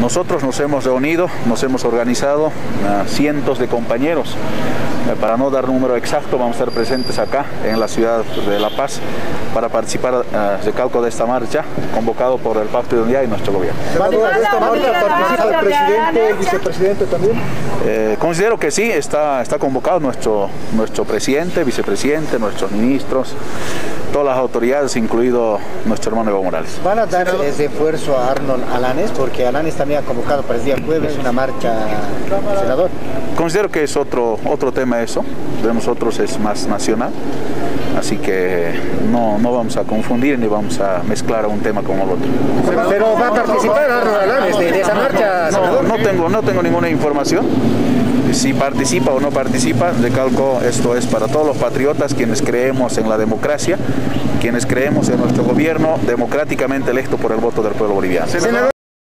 Nosotros nos hemos reunido, nos hemos organizado cientos de compañeros. Para no dar número exacto, vamos a estar presentes acá en la ciudad de La Paz para participar, recalco, de esta marcha convocado por el Pacto de Unidad y nuestro gobierno. ¿Senador, de esta marcha participa el presidente, el vicepresidente también? Considero que sí, está convocado nuestro presidente, vicepresidente, nuestros ministros, todas las autoridades, incluido nuestro hermano Evo Morales. ¿Van a dar ese esfuerzo a Arnold Alanes? Porque Alanes también ha convocado para el día jueves una marcha, senador. Considero que es otro tema eso, de nosotros es más nacional, así que no vamos a confundir ni vamos a mezclar un tema con el otro. ¿Pero va a participar Arnold Alanes de esa marcha, senador? No tengo ninguna información. Si participa o no participa, recalco, esto es para todos los patriotas quienes creemos en la democracia, quienes creemos en nuestro gobierno democráticamente electo por el voto del pueblo boliviano.